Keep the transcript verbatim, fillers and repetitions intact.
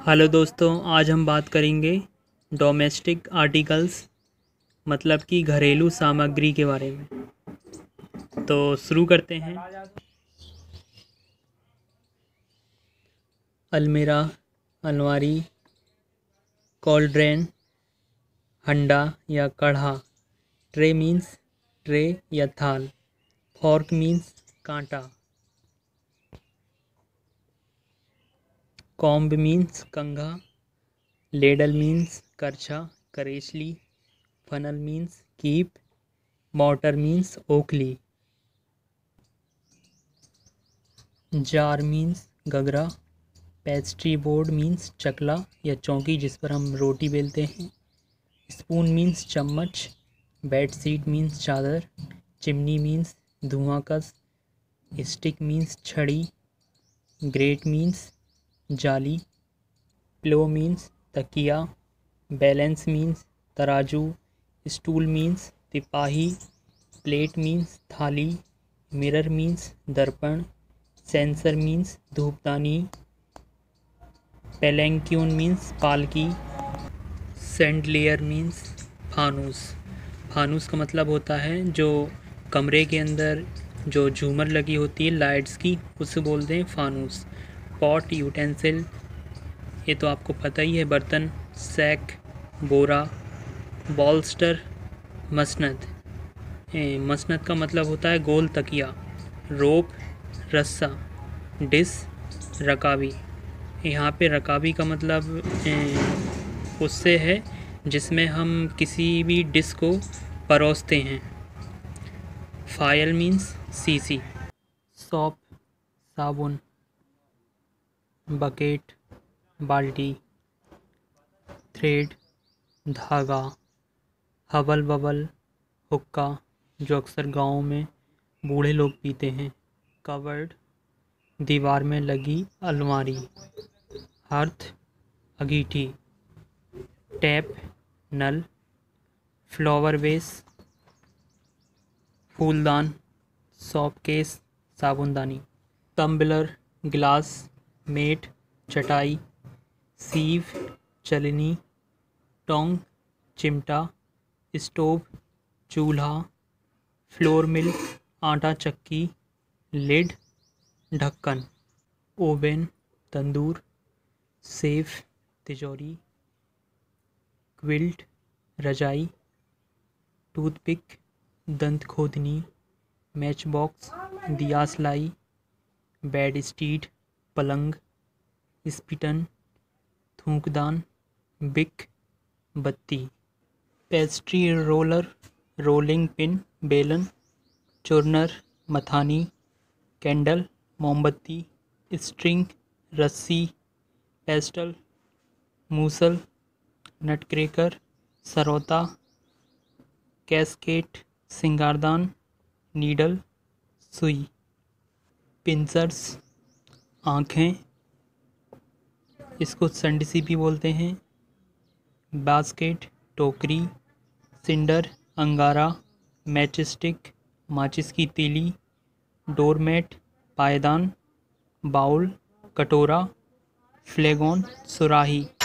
Hello दोस्तों, आज हम बात करेंगे डोमेस्टिक आर्टिकल्स मतलब कि घरेलू सामग्री के बारे में। तो शुरू करते हैं। अलमीरा, अलमारी, कॉल्ड्रेन, हंडा या कढ़ा। ट्रे मीन्स ट्रे या थाल। फॉर्क मीन्स कांटा। कॉम्ब मीन्स कंघा। लेडल मीन्स करछा, करेछली। फनल मीन्स कीप। मोटर मीन्स ओखली। जार मीन्स गगरा। पेस्ट्री बोर्ड मीन्स चकला या चौकी जिस पर हम रोटी बेलते हैं। स्पून मीन्स चम्मच। बेड शीट मीन्स चादर। चिमनी मीन्स धुआं कस। स्टिक मीन्स छड़ी। ग्रेट मीन्स जाली। पिलो मीन्स तकिया। बैलेंस मीन्स तराजू। स्टूल मीन्स तिपाही। प्लेट मीन्स थाली। मिरर मीन्स दर्पण। Censer means धूपदानी। पेलेंक्यून मीन्स पालकी। Chandelier means फानूस। फानूस का मतलब होता है जो कमरे के अंदर जो झूमर लगी होती है लाइट्स की, उसे बोलते हैं फानूस। पॉट, यूटेंसिल, ये तो आपको पता ही है, बर्तन। सैक, बोरा। बॉल्स्टर, मसनद। ए, मसनद का मतलब होता है गोल तकिया। रोप, रस्सा। डिस, रकाबी। यहाँ पे रकाबी का मतलब ए, उससे है जिसमें हम किसी भी डिश को परोसते हैं। फायल मीन्स सीसी। सौप, साबुन। बकेट, बाल्टी। थ्रेड, धागा। हबल बबल, हुक्का, जो अक्सर गाँव में बूढ़े लोग पीते हैं। कवर्ड, दीवार में लगी अलमारी। हर्थ, अंगीठी। टैप, नल। फ्लावर वेस, फूलदान। सॉप केस, साबुनदानी। टम्बलर, गिलास। मेट, चटाई। सीव, चलनी। टोंग, चिमटा। स्टोव, चूल्हा। फ्लोर मिल, आटा चक्की। लिड, ढक्कन। ओवन, तंदूर। सेफ, तिजोरी। क्विल्ट, रजाई। टूथपिक, दंत खोदनी। मैच बॉक्स, दिया सलाई। बेड स्टीड, पलंग। स्पिटन, थूकदान। बिक, बत्ती। पेस्ट्री रोलर, रोलिंग पिन, बेलन। चूर्नर, मथानी। कैंडल, मोमबत्ती। स्ट्रिंग, रस्सी। पेस्टल, मूसल। नटक्रेकर, सरौता। कैस्केट, सिंगारदान। नीडल, सुई। पिंसर्स, आँखें, इसको संडसी भी बोलते हैं। बास्केट, टोकरी। सिंडर, अंगारा। मैचस्टिक, माचिस की तीली। डोरमेट, पायदान। बाउल, कटोरा। फ्लेगोन, सुराही।